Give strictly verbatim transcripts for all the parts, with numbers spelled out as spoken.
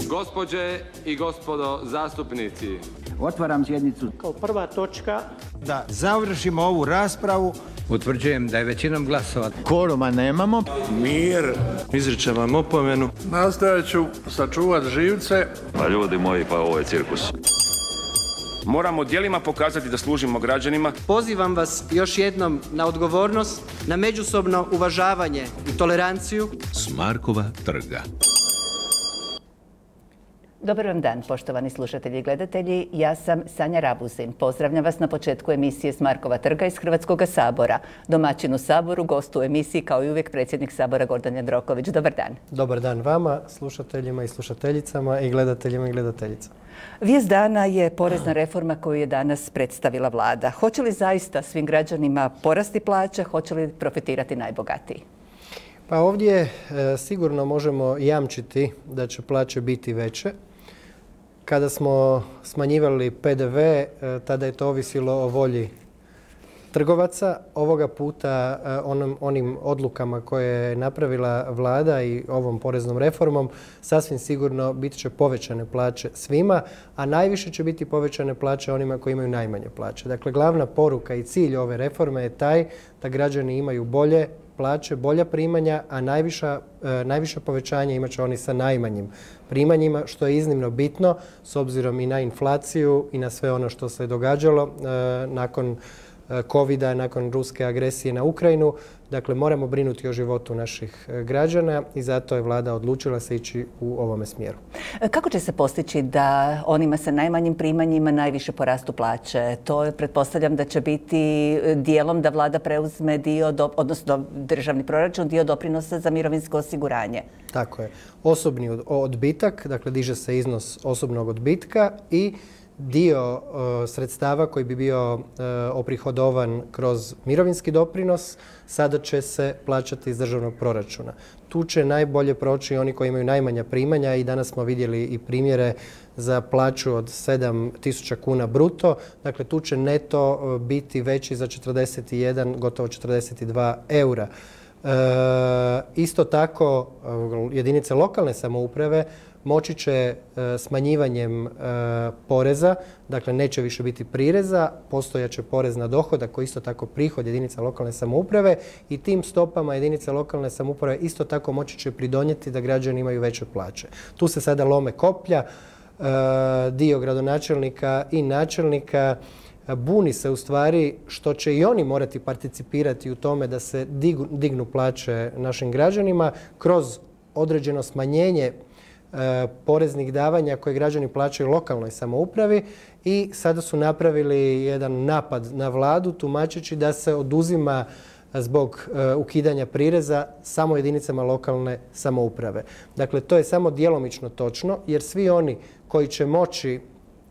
Gospođe i gospodo zastupnici. Otvaram sjednicu. Kao prva točka da završimo ovu raspravu. Utvrđujem da je većinom glasova. Kvoruma nemamo. Mir. Izričem vam opomenu. Nastojat ću sačuvati živce. Pa ljudi moji, pa ovo je cirkus. Moramo djelima pokazati da služimo građanima. Pozivam vas još jednom na odgovornost, na međusobno uvažavanje i toleranciju. S Markova trga. Dobar vam dan, poštovani slušatelji i gledatelji. Ja sam Sanja Rabuzin. Pozdravljam vas na početku emisije S Markova trga iz Hrvatskog sabora. Domaćin u Saboru, gost u emisiji kao i uvijek predsjednik Sabora Gordan Jandroković. Dobar dan. Dobar dan vama, slušateljima i slušateljicama i gledateljima i gledateljicama. Vijest dana je porezna reforma koju je danas predstavila vlada. Hoće li zaista svim građanima porasti plaće, hoće li profitirati najbogatiji? Pa ovdje e, sigurno možemo jamčiti da će plaće biti veće. Kada smo smanjivali P D V, e, tada je to ovisilo o volji trgovaca. Ovoga puta e, onom, onim odlukama koje je napravila vlada i ovom poreznom reformom sasvim sigurno bit će povećane plaće svima, a najviše će biti povećane plaće onima koji imaju najmanje plaće. Dakle, glavna poruka i cilj ove reforme je taj da građani imaju bolje plaće, bolja primanja, a najviša, e, najviše povećanje imat će oni sa najmanjim primanjima, što je iznimno bitno s obzirom i na inflaciju i na sve ono što se događalo e, nakon covida, nakon ruske agresije na Ukrajinu. Dakle, moramo brinuti o životu naših građana i zato je vlada odlučila se ići u ovome smjeru. Kako će se postići da onima sa najmanjim primanjima najviše porastu plaće? To je, pretpostavljam da će biti dijelom da vlada preuzme dio, do, odnosno državni proračun, dio doprinosa za mirovinsko osiguranje. Tako je. Osobni odbitak, dakle diže se iznos osobnog odbitka i dio uh, sredstava koji bi bio uh, oprihodovan kroz mirovinski doprinos sada će se plaćati iz državnog proračuna. Tu će najbolje proći oni koji imaju najmanja primanja i danas smo vidjeli i primjere za plaću od sedam tisuća kuna bruto. Dakle, tu će neto uh, biti veći za četrdeset jedan, gotovo četrdeset dva eura. E, isto tako uh, jedinice lokalne samouprave moći će e, smanjivanjem e, poreza, dakle neće više biti prireza, postojaće porez na dohodak koji isto tako prihod jedinica lokalne samouprave i tim stopama jedinice lokalne samouprave isto tako moći će pridonijeti da građani imaju veće plaće. Tu se sada lome koplja, e, dio gradonačelnika i načelnika buni se u stvari što će i oni morati participirati u tome da se dignu, dignu plaće našim građanima kroz određeno smanjenje E, poreznih davanja koje građani plaćaju lokalnoj samoupravi i sada su napravili jedan napad na vladu tumačeći da se oduzima zbog e, ukidanja prireza samo jedinicama lokalne samouprave. Dakle, to je samo djelomično točno jer svi oni koji će moći e,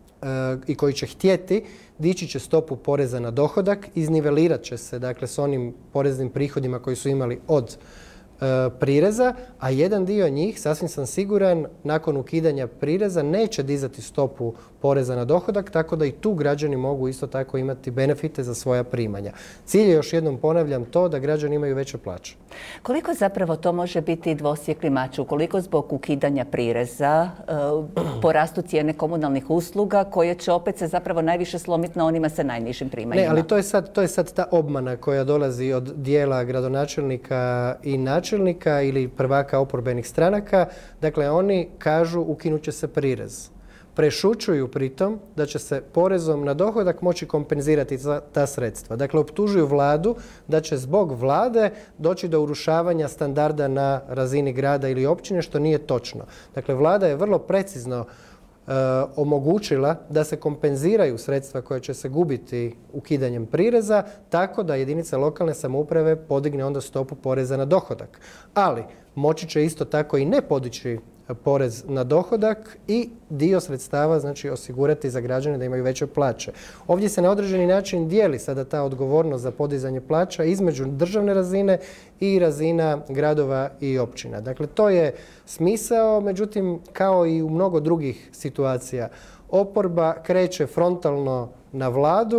i koji će htjeti dići će stopu poreza na dohodak, iznivelirat će se dakle s onim poreznim prihodima koji su imali od prireza, a jedan dio njih, sasvim sam siguran, nakon ukidanja prireza neće dizati stopu poreza na dohodak, tako da i tu građani mogu isto tako imati benefite za svoja primanja. Cilj je, još jednom ponavljam, to da građani imaju veće plaće. Koliko zapravo to može biti dvosjekli mač? Ukoliko zbog ukidanja prireza e, porastu cijene komunalnih usluga koje će opet se zapravo najviše slomiti na onima sa najnižim primanjima? Ne, ali to je sad, to je sad ta obmana koja dolazi od dijela gradonačelnika i načelnika ili prvaka oporbenih stranaka. Dakle, oni kažu ukinut će se prirez. Prešućuju pritom da će se porezom na dohodak moći kompenzirati ta sredstva. Dakle, optužuju vladu da će zbog vlade doći do urušavanja standarda na razini grada ili općine, što nije točno. Dakle, vlada je vrlo precizno e, omogućila da se kompenziraju sredstva koja će se gubiti ukidanjem prireza, tako da jedinica lokalne samouprave podigne onda stopu poreza na dohodak. Ali moći će isto tako i ne podići porez na dohodak i dio sredstava znači osigurati za građane da imaju veće plaće. Ovdje se na određeni način dijeli sada ta odgovornost za podizanje plaća između državne razine i razina gradova i općina. Dakle, to je smisao, međutim, kao i u mnogo drugih situacija, oporba kreće frontalno na vladu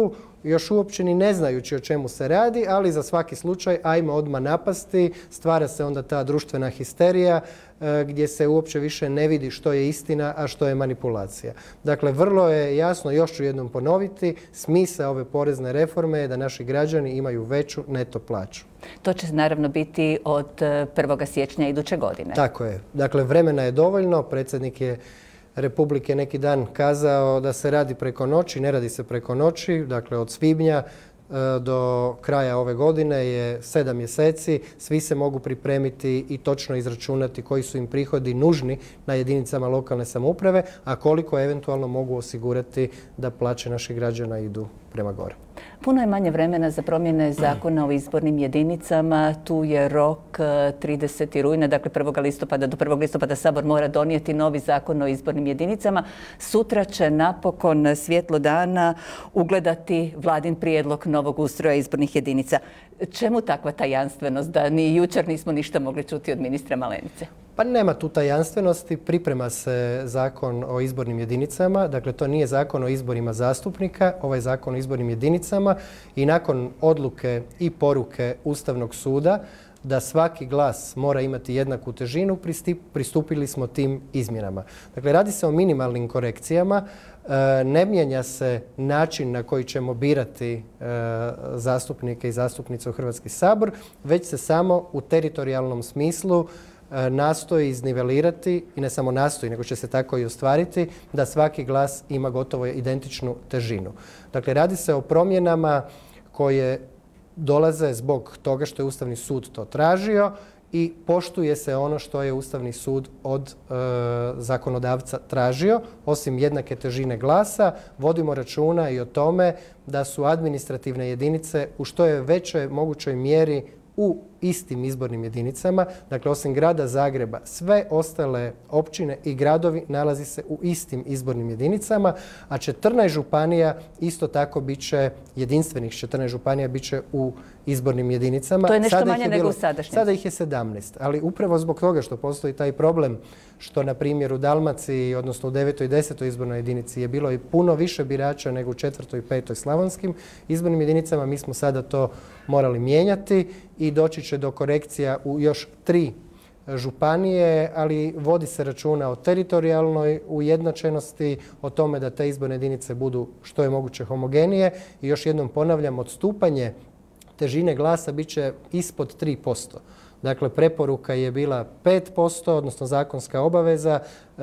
još uopće ni ne znajući o čemu se radi, ali za svaki slučaj ajmo odmah napasti, stvara se onda ta društvena histerija gdje se uopće više ne vidi što je istina, a što je manipulacija. Dakle, vrlo je jasno, još ću jednom ponoviti, smisao ove porezne reforme je da naši građani imaju veću neto plaću. To će naravno biti od prvog siječnja iduće godine. Tako je. Dakle, vremena je dovoljno. Predsjednik je Republike neki dan kazao da se radi preko noći. Ne radi se preko noći. Dakle, od svibnja do kraja ove godine je sedam mjeseci. Svi se mogu pripremiti i točno izračunati koji su im prihodi nužni na jedinicama lokalne samouprave, a koliko eventualno mogu osigurati da plaće naših građana idu prema gore. Puno je manje vremena za promjene zakona o izbornim jedinicama. Tu je rok tridesetog rujna, dakle prvog listopada. Do prvog listopada Sabor mora donijeti novi zakon o izbornim jedinicama. Sutra će napokon svjetlo dana ugledati vladin prijedlog novog ustroja izbornih jedinica. Čemu takva tajanstvenost da ni jučer nismo ništa mogli čuti od ministra Malenice? Pa nema tu tajanstvenosti, priprema se zakon o izbornim jedinicama, dakle to nije zakon o izborima zastupnika, ovaj zakon o izbornim jedinicama i nakon odluke i poruke Ustavnog suda da svaki glas mora imati jednaku težinu, pristupili smo tim izmjenama. Dakle, radi se o minimalnim korekcijama, ne mijenja se način na koji ćemo birati zastupnike i zastupnice u Hrvatski sabor, već se samo u teritorijalnom smislu nastoji iznivelirati, i ne samo nastoji, nego će se tako i ostvariti, da svaki glas ima gotovo identičnu težinu. Dakle, radi se o promjenama koje dolaze zbog toga što je Ustavni sud to tražio i poštuje se ono što je Ustavni sud od e, zakonodavca tražio. Osim jednake težine glasa, vodimo računa i o tome da su administrativne jedinice u što je većoj mogućoj mjeri u istim izbornim jedinicama. Dakle, osim grada Zagreba, sve ostale općine i gradovi nalazi se u istim izbornim jedinicama, a četrnaest županija isto tako bit će, jedinstvenih četrnaest županija bit će u izbornim jedinicama. To je nešto manje nego u sadašnjem. Sada ih je sedamnaest, ali upravo zbog toga što postoji taj problem što, na primjer, u Dalmaciji, odnosno u devetoj i desetoj izbornoj jedinici je bilo i puno više birača nego u četvrtoj i petoj slavonskim izbornim jedinicama, mi smo sada to morali mijenjati i doći će do korekcija u još tri županije, ali vodi se računa o teritorijalnoj ujednačenosti, o tome da te izborne jedinice budu što je moguće homogenije i još jednom ponavljam, odstupanje težine glasa bit će ispod tri posto. Dakle, preporuka je bila pet posto, odnosno zakonska obaveza. E,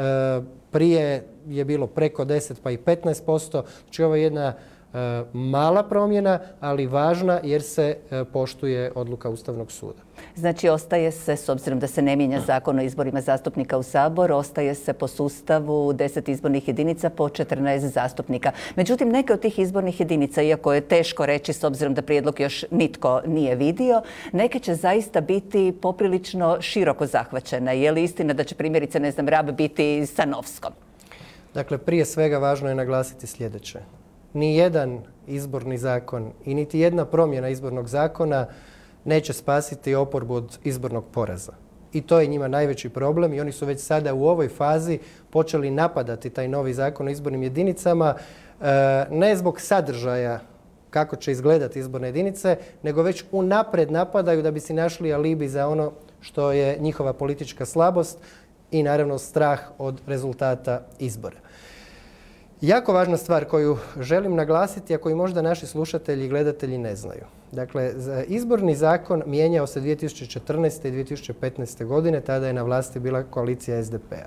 prije je bilo preko deset pa i petnaest posto. Znači, ovo je jedna e, mala promjena, ali važna jer se e, poštuje odluka Ustavnog suda. Znači, ostaje se, s obzirom da se ne mijenja zakon o izborima zastupnika u Sabor, ostaje se po sustavu deset izbornih jedinica po četrnaest zastupnika. Međutim, neke od tih izbornih jedinica, iako je teško reći s obzirom da prijedlog još nitko nije vidio, neke će zaista biti poprilično široko zahvaćene. Je li istina da će primjerice, ne znam, Rab biti sa Novskom? Dakle, prije svega važno je naglasiti sljedeće. Nijedan izborni zakon i niti jedna promjena izbornog zakona neće spasiti oporbu od izbornog poraza. I to je njima najveći problem i oni su već sada u ovoj fazi počeli napadati taj novi zakon o izbornim jedinicama, ne zbog sadržaja kako će izgledati izborne jedinice, nego već unaprijed napadaju da bi si našli alibi za ono što je njihova politička slabost i naravno strah od rezultata izbora. Jako važna stvar koju želim naglasiti, a koju možda naši slušatelji i gledatelji ne znaju. Dakle, izborni zakon mijenjao se dvije tisuće četrnaeste i dvije tisuće petnaeste godine, tada je na vlasti bila koalicija es de pe a.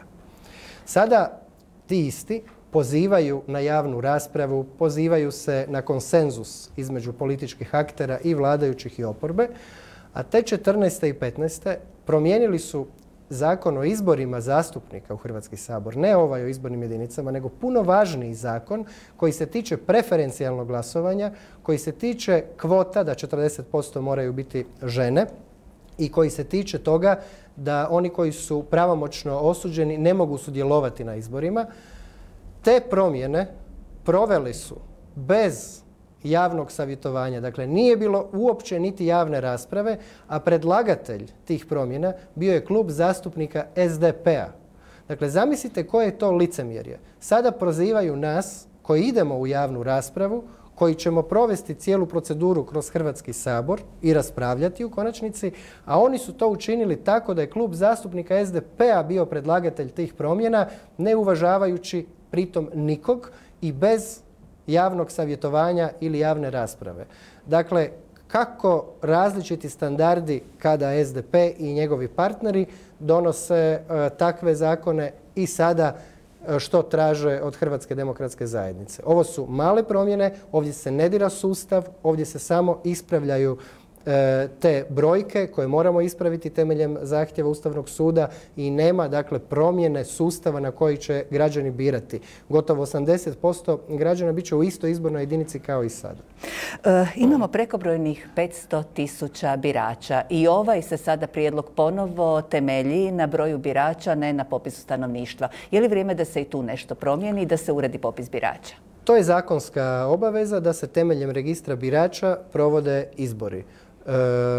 Sada ti isti pozivaju na javnu raspravu, pozivaju se na konsenzus između političkih aktera i vladajućih i oporbe, a te četrnaeste i petnaeste promijenili su Zakon o izborima zastupnika u Hrvatski sabor, ne ovaj o izbornim jedinicama, nego puno važniji zakon koji se tiče preferencijalnog glasovanja, koji se tiče kvota da četrdeset posto moraju biti žene i koji se tiče toga da oni koji su pravomoćno osuđeni ne mogu sudjelovati na izborima. Te promjene proveli su bez javnog savjetovanja. Dakle, nije bilo uopće niti javne rasprave, a predlagatelj tih promjena bio je klub zastupnika es de pe a. Dakle, zamislite koje je to licemjerje. Sada prozivaju nas koji idemo u javnu raspravu, koji ćemo provesti cijelu proceduru kroz Hrvatski sabor i raspravljati u konačnici, a oni su to učinili tako da je klub zastupnika S D P-a bio predlagatelj tih promjena, ne uvažavajući pritom nikog i bez javnog savjetovanja ili javne rasprave. Dakle, kako različiti standardi kada S D P i njegovi partneri donose e, takve zakone i sada e, što traže od Hrvatske demokratske zajednice. Ovo su male promjene, ovdje se ne dira sustav, ovdje se samo ispravljaju e, te brojke koje moramo ispraviti temeljem zahtjeva Ustavnog suda i nema dakle promjene sustava na koji će građani birati. Gotovo osamdeset posto građana bit će u istoj izbornoj jedinici kao i sada. E, imamo prekobrojnih petsto tisuća birača i ovaj se sada prijedlog ponovo temelji na broju birača, ne na popisu stanovništva. Je li vrijeme da se i tu nešto promijeni i da se uredi popis birača? To je zakonska obaveza da se temeljem registra birača provode izbori. E,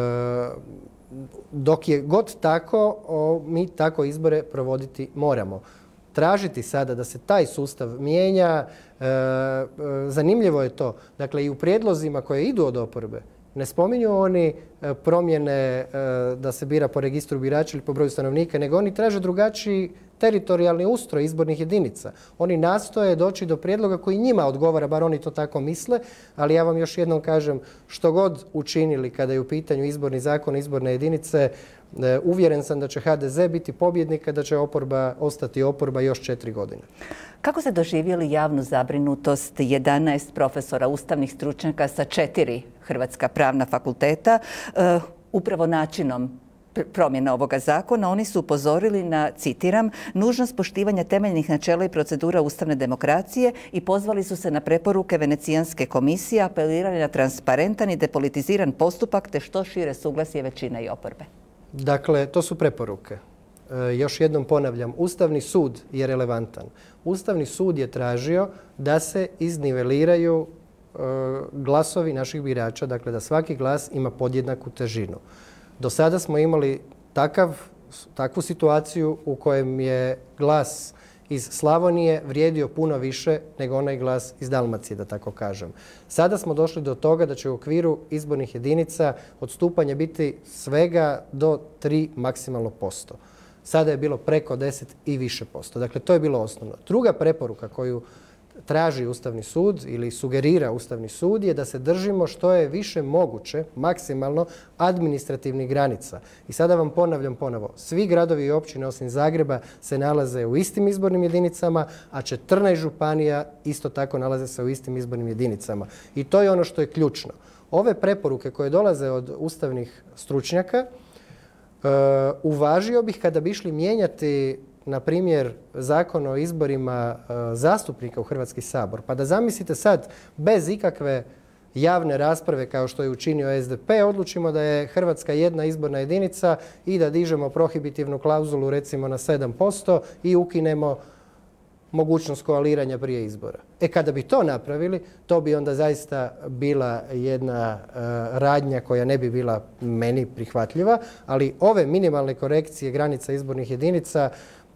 dok je god tako, o, mi tako izbore provoditi moramo. Tražiti sada da se taj sustav mijenja, e, e, zanimljivo je to. Dakle, i u prijedlozima koje idu od oporbe, ne spominju oni e, promjene e, da se bira po registru birača ili po broju stanovnika, nego oni traže drugačiji teritorijalni ustroj izbornih jedinica. Oni nastoje doći do prijedloga koji njima odgovara, bar oni to tako misle, ali ja vam još jednom kažem, što god učinili kada je u pitanju izborni zakon, izborne jedinice, uvjeren sam da će H D Z biti pobjednik, a da će oporba ostati oporba još četiri godine. Kako ste doživjeli javnu zabrinutost jedanaest profesora ustavnih stručnjaka sa četiri hrvatska pravna fakulteta uh, upravo načinom promjena ovoga zakona? Oni su upozorili na, citiram, nužnost poštivanja temeljnih načela i procedura ustavne demokracije i pozvali su se na preporuke Venecijanske komisije, apelirali na transparentan i depolitiziran postupak te što šire suglasje većine i oporbe. Dakle, to su preporuke. E, još jednom ponavljam, Ustavni sud je relevantan. Ustavni sud je tražio da se izniveliraju e, glasovi naših birača, dakle da svaki glas ima podjednaku težinu. Do sada smo imali takav, takvu situaciju u kojem je glas iz Slavonije vrijedio puno više nego onaj glas iz Dalmacije, da tako kažem. Sada smo došli do toga da će u okviru izbornih jedinica odstupanje biti svega do tri maksimalno posto. Sada je bilo preko deset i više posto. Dakle, to je bilo osnovno. Druga preporuka koju traži Ustavni sud ili sugerira Ustavni sud je da se držimo što je više moguće, maksimalno, administrativnih granica. I sada vam ponavljam ponovo, svi gradovi i općine osim Zagreba se nalaze u istim izbornim jedinicama, a četrnaest županija isto tako nalaze se u istim izbornim jedinicama. I to je ono što je ključno. Ove preporuke koje dolaze od ustavnih stručnjaka uh, uvažio bih kada bi išli mijenjati na primjer zakon o izborima e, zastupnika u Hrvatski sabor. Pa da zamislite sad, bez ikakve javne rasprave kao što je učinio S D P, odlučimo da je Hrvatska jedna izborna jedinica i da dižemo prohibitivnu klauzulu recimo na sedam posto i ukinemo mogućnost koaliranja prije izbora. E kada bi to napravili, to bi onda zaista bila jedna e, radnja koja ne bi bila meni prihvatljiva, ali ove minimalne korekcije granica izbornih jedinica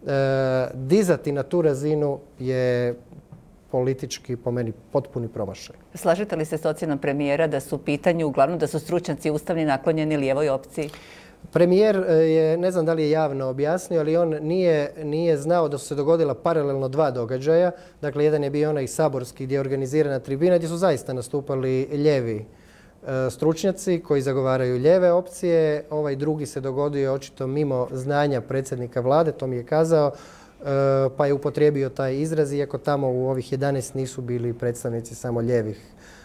E, dizati na tu razinu je politički po meni potpuni promašaj. Slažete li se s ocjenom premijera da su u pitanju uglavnom da su stručnjaci ustavni naklonjeni lijevoj opciji? Premijer je, ne znam da li je javno objasnio, ali on nije, nije znao da su se dogodila paralelno dva događaja. Dakle, jedan je bio onaj saborski gdje je organizirana tribina gdje su zaista nastupali lijevi stručnjaci koji zagovaraju lijeve opcije. Ovaj drugi se dogodio očito mimo znanja predsjednika vlade, to mi je kazao, pa je upotrijebio taj izraz, iako tamo u ovih jedanaest nisu bili predstavnici samo lijevih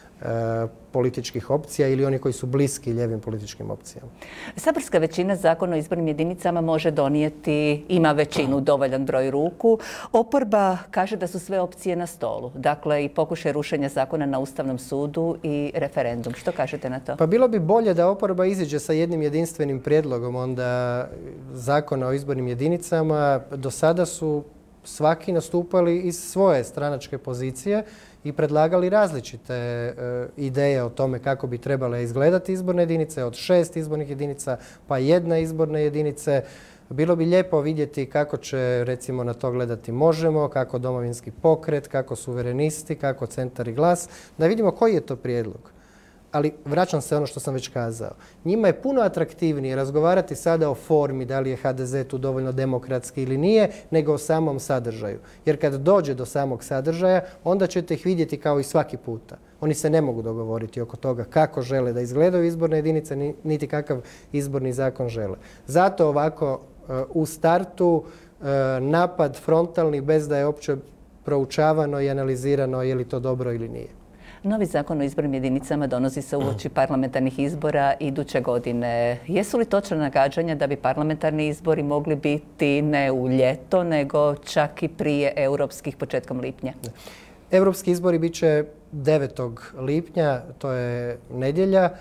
političkih opcija ili oni koji su bliski lijevim političkim opcijama. Saborska većina zakona o izbornim jedinicama može donijeti, ima većinu, dovoljan broj ruku. Oporba kaže da su sve opcije na stolu. Dakle, i pokušaj rušenja zakona na Ustavnom sudu i referendum. Što kažete na to? Pa bilo bi bolje da oporba iziđe sa jednim jedinstvenim prijedlogom onda zakona o izbornim jedinicama. Do sada su svaki nastupali iz svoje stranačke pozicije i predlagali različite e, ideje o tome kako bi trebale izgledati izborne jedinice, od šest izbornih jedinica pa jedna izborne jedinice. Bilo bi lijepo vidjeti kako će recimo na to gledati Možemo, kako Domovinski pokret, kako Suverenisti, kako Centar i Glas, da vidimo koji je to prijedlog. Ali vraćam se ono što sam već kazao. Njima je puno atraktivnije razgovarati sada o formi, da li je ha de ze tu dovoljno demokratski ili nije, nego o samom sadržaju. Jer kad dođe do samog sadržaja, onda ćete ih vidjeti kao i svaki puta. Oni se ne mogu dogovoriti oko toga kako žele da izgledaju izborne jedinice, niti kakav izborni zakon žele. Zato ovako u startu napad frontalni bez da je uopće proučavano i analizirano je li to dobro ili nije. Novi zakon o izbornim jedinicama donosi se uoči parlamentarnih izbora iduće godine. Jesu li točna nagađanja da bi parlamentarni izbori mogli biti ne u ljeto, nego čak i prije europskih početkom lipnja? Europski izbori bit će devetog lipnja, to je nedjelja. E,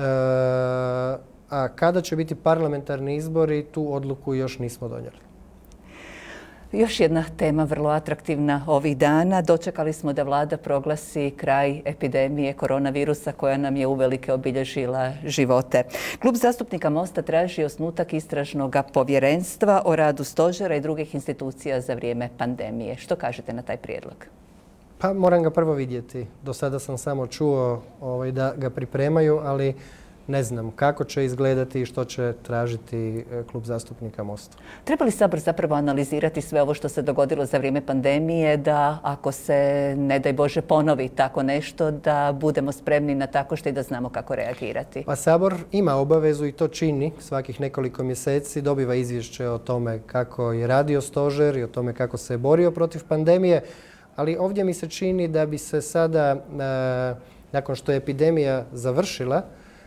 a kada će biti parlamentarni izbori, tu odluku još nismo donijeli. Još jedna tema vrlo atraktivna ovih dana. Dočekali smo da vlada proglasi kraj epidemije koronavirusa koja nam je uvelike obilježila živote. Klub zastupnika Mosta traži osnutak istražnog povjerenstva o radu stožera i drugih institucija za vrijeme pandemije. Što kažete na taj prijedlog? Pa moram ga prvo vidjeti. Do sada sam samo čuo ovaj, da ga pripremaju, ali ne znam kako će izgledati i što će tražiti Klub zastupnika Mosta. Treba li Sabor zapravo analizirati sve ovo što se dogodilo za vrijeme pandemije, da ako se, ne daj Bože, ponovi tako nešto, da budemo spremni na tako što i da znamo kako reagirati? Pa Sabor ima obavezu i to čini. Svakih nekoliko mjeseci dobiva izvješće o tome kako je radio stožer i o tome kako se je borio protiv pandemije. Ali ovdje mi se čini da bi se sada, nakon što je epidemija završila,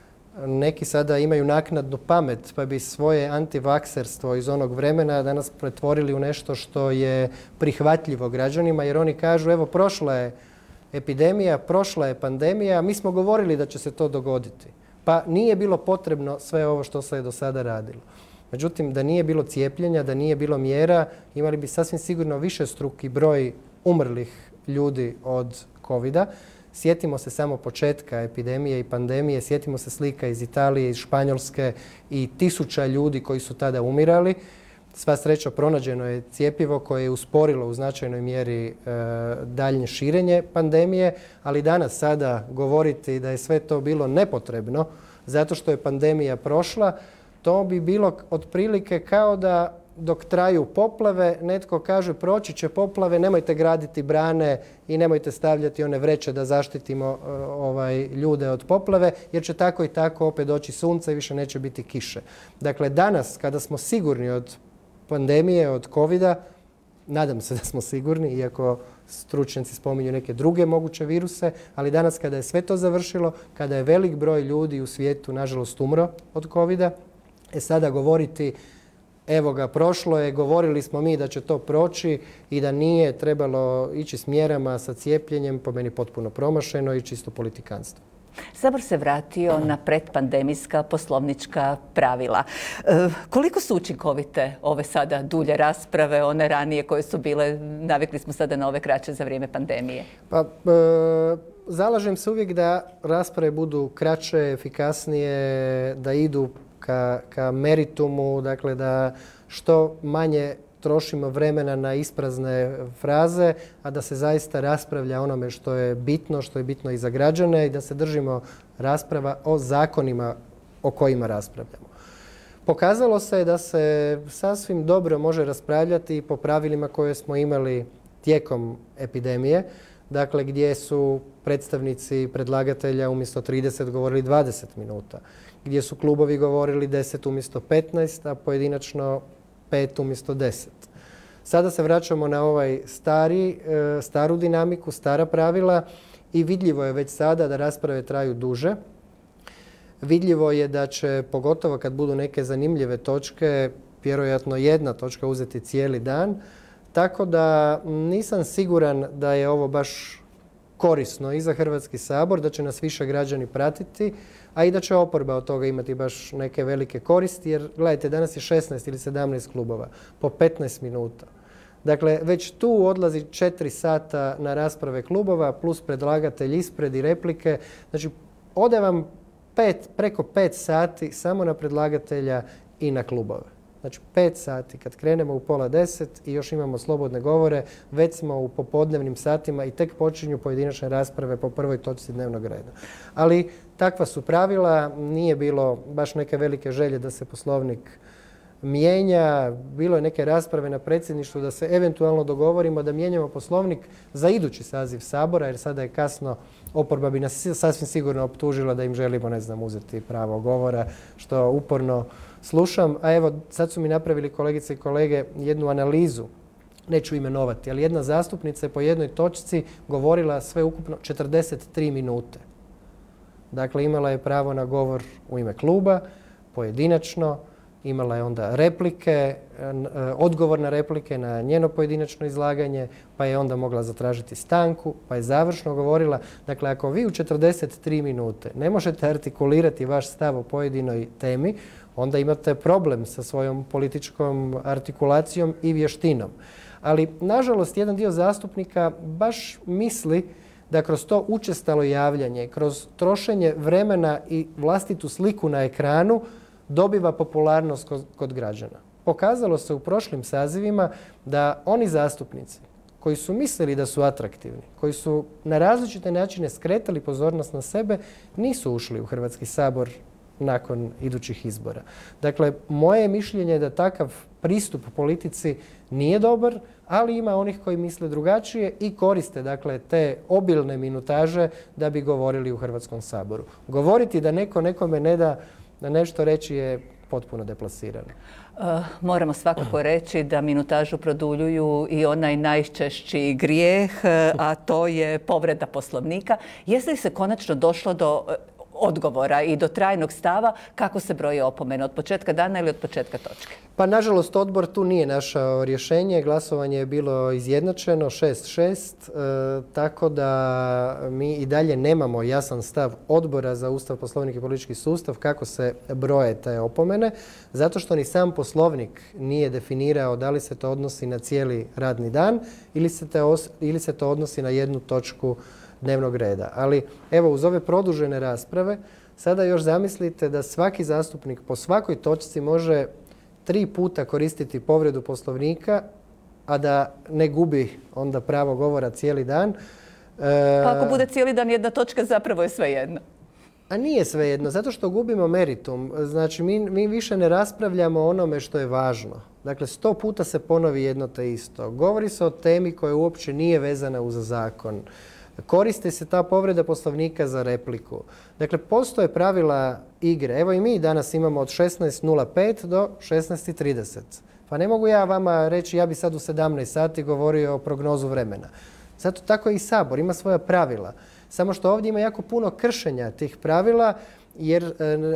neki sada imaju naknadnu pamet pa bi svoje antivakserstvo iz onog vremena danas pretvorili u nešto što je prihvatljivo građanima, jer oni kažu evo prošla je epidemija, prošla je pandemija, mi smo govorili da će se to dogoditi. Pa nije bilo potrebno sve ovo što se je do sada radilo. Međutim, da nije bilo cijepljenja, da nije bilo mjera, imali bi sasvim sigurno višestruki broj umrlih ljudi od kovida. Sjetimo se samo početka epidemije i pandemije, sjetimo se slika iz Italije, iz Španjolske i tisuća ljudi koji su tada umirali. Sva sreća pronađeno je cjepivo koje je usporilo u značajnoj mjeri e, daljnje širenje pandemije, ali danas sada govoriti da je sve to bilo nepotrebno zato što je pandemija prošla, to bi bilo otprilike kao da dok traju poplave, netko kaže proći će poplave, nemojte graditi brane i nemojte stavljati one vreće da zaštitimo uh, ovaj, ljude od poplave, jer će tako i tako opet doći sunce i više neće biti kiše. Dakle, danas kada smo sigurni od pandemije, od covida, nadam se da smo sigurni, iako stručnjaci spominju neke druge moguće viruse, ali danas kada je sve to završilo, kada je velik broj ljudi u svijetu, nažalost, umro od covida, e sada govoriti evo ga, prošlo je, govorili smo mi da će to proći i da nije trebalo ići s mjerama, sa cijepljenjem, po meni potpuno promašeno i čisto politikanstvo. Sabor se vratio na predpandemijska poslovnička pravila. E, koliko su učinkovite ove sada dulje rasprave, one ranije koje su bile, navikli smo sada na ove kraće za vrijeme pandemije? Pa, e, zalažem se uvijek da rasprave budu kraće, efikasnije, da idu Ka, ka meritumu, dakle da što manje trošimo vremena na isprazne fraze, a da se zaista raspravlja onome što je bitno, što je bitno i za građane i da se držimo rasprava o zakonima o kojima raspravljamo. Pokazalo se da se sasvim dobro može raspravljati po pravilima koje smo imali tijekom epidemije, dakle gdje su predstavnici predlagatelja umjesto trideset govorili dvadeset minuta. Gdje su klubovi govorili deset umjesto petnaest, a pojedinačno pet umjesto deset. Sada se vraćamo na ovaj stari, staru dinamiku, stara pravila i vidljivo je već sada da rasprave traju duže. Vidljivo je da će, pogotovo kad budu neke zanimljive točke, vjerojatno jedna točka uzeti cijeli dan. Tako da nisam siguran da je ovo baš korisno i za Hrvatski sabor, da će nas više građani pratiti, a i da će oporba od toga imati baš neke velike koristi, jer gledajte, danas je šesnaest ili sedamnaest klubova po petnaest minuta. Dakle, već tu odlazi četiri sata na rasprave klubova, plus predlagatelj ispred i replike. Znači, ode vam pet, preko pet sati samo na predlagatelja i na klubove. Znači, pet sati. Kad krenemo u pola deset i još imamo slobodne govore, već smo u popodnevnim satima i tek počinju pojedinačne rasprave po prvoj točci dnevnog reda. Ali takva su pravila, nije bilo baš neke velike želje da se Poslovnik mijenja. Bilo je neke rasprave na predsjedništvu da se eventualno dogovorimo da mijenjamo Poslovnik za idući saziv Sabora, jer sada je kasno, oporba bi nas sasvim sigurno optužila da im želimo, ne znam, uzeti pravo govora, što uporno slušam. A evo, sad su mi napravili kolegice i kolege jednu analizu, neću imenovati, ali jedna zastupnica je po jednoj točci govorila sve ukupno četrdeset tri minute. Dakle, imala je pravo na govor u ime kluba, pojedinačno, imala je onda replike, odgovor na replike na njeno pojedinačno izlaganje, pa je onda mogla zatražiti stanku, pa je završno govorila. Dakle, ako vi u četrdeset tri minute ne možete artikulirati vaš stav o pojedinoj temi, onda imate problem sa svojom političkom artikulacijom i vještinom. Ali, nažalost, jedan dio zastupnika baš misli da kroz to učestalo javljanje, kroz trošenje vremena i vlastitu sliku na ekranu dobiva popularnost kod građana. Pokazalo se u prošlim sazivima da oni zastupnici koji su mislili da su atraktivni, koji su na različite načine skretali pozornost na sebe, nisu ušli u Hrvatski sabor nakon idućih izbora. Dakle, moje mišljenje je da takav pristup politici nije dobar, ali ima onih koji misle drugačije i koriste, dakle, te obilne minutaže da bi govorili u Hrvatskom saboru. Govoriti da neko nekome ne da da nešto reći je potpuno deplasirano. Uh, moramo svakako reći da minutažu produljuju i onaj najčešći grijeh, a to je povreda Poslovnika. Jesi li se konačno došlo do odgovora i do trajnog stava kako se broje opomene od početka dana ili od početka točke? Pa nažalost odbor tu nije našao rješenje. Glasovanje je bilo izjednačeno šest šest, e, tako da mi i dalje nemamo jasan stav odbora za Ustav, Poslovnik i politički sustav kako se broje te opomene, zato što ni sam Poslovnik nije definirao da li se to odnosi na cijeli radni dan ili se, te os, ili se to odnosi na jednu točku dnevnog reda. Ali evo, uz ove produžene rasprave sada još zamislite da svaki zastupnik po svakoj točci može tri puta koristiti povredu Poslovnika, a da ne gubi onda pravo govora cijeli dan. E... Pa ako bude cijeli dan jedna točka, zapravo je svejedno. A nije svejedno, zato što gubimo meritum. Znači, mi, mi više ne raspravljamo o onome što je važno. Dakle, sto puta se ponovi jedno te isto. Govori se o temi koja uopće nije vezana uz zakon. Koristi se ta povreda Poslovnika za repliku. Dakle, postoje pravila igre. Evo i mi danas imamo od šesnaest nula pet do šesnaest trideset. Pa ne mogu ja vama reći ja bi sad u sedamnaest sati govorio o prognozu vremena. Zato tako je i Sabor, ima svoja pravila. Samo što ovdje ima jako puno kršenja tih pravila, jer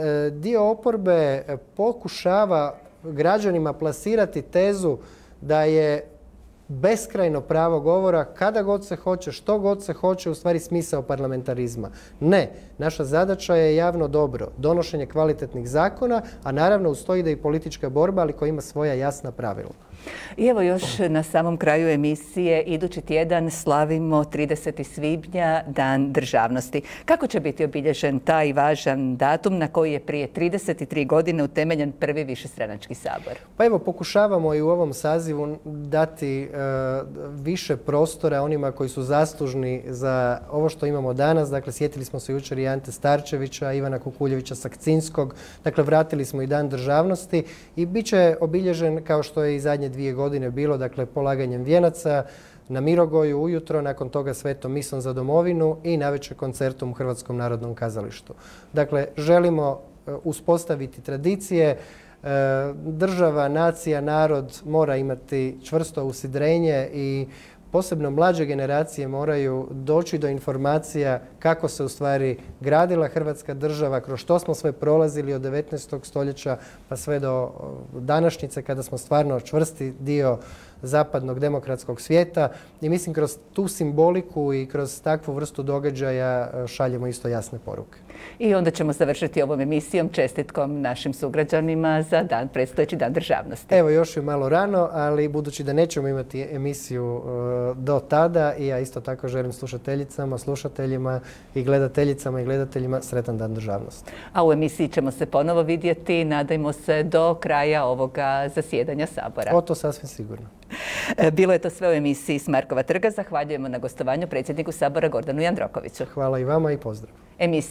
dio oporbe pokušava građanima plasirati tezu da je beskrajno pravo govora kada god se hoće, što god se hoće, u stvari smisao parlamentarizma. Ne, naša zadaća je javno dobro, donošenje kvalitetnih zakona, a naravno uz to ide i politička borba, ali koja ima svoja jasna pravila. I evo još na samom kraju emisije, idući tjedan slavimo tridesetog svibnja, Dan državnosti. Kako će biti obilježen taj važan datum na koji je prije trideset tri godine utemeljen prvi višestranački sabor? Pa evo, pokušavamo i u ovom sazivu dati e, više prostora onima koji su zaslužni za ovo što imamo danas. Dakle, sjetili smo se jučer i Ante Starčevića, Ivana Kukuljevića Sakcinskog. Dakle, vratili smo i Dan državnosti i bit će obilježen kao što je i zadnje dvije godine bilo, dakle polaganjem vijenaca na Mirogoju ujutro, nakon toga svetom misom za domovinu i navečer koncertom u Hrvatskom narodnom kazalištu. Dakle, želimo uspostaviti tradicije. Država, nacija, narod mora imati čvrsto usidrenje i posebno mlađe generacije moraju doći do informacija kako se u stvari gradila Hrvatska država, kroz što smo sve prolazili od devetnaestog stoljeća pa sve do današnjice kada smo stvarno čvrsti dio zapadnog demokratskog svijeta i mislim kroz tu simboliku i kroz takvu vrstu događaja šaljemo isto jasne poruke. I onda ćemo završiti ovom emisijom čestitkom našim sugrađanima za dan, predstojeći dan državnosti. Evo, još je malo rano, ali budući da nećemo imati emisiju uh, do tada, i ja isto tako želim slušateljicama, slušateljima i gledateljicama i gledateljima sretan dan državnosti. A u emisiji ćemo se ponovo vidjeti, nadajmo se, do kraja ovoga zasjedanja Sabora. O, to sasvim sigurno. Bilo je to sve u emisiji s Markova trga. Zahvaljujemo na gostovanju predsjedniku Sabora Gordanu Jandrokoviću. Hvala i vama i pozdrav. Emisija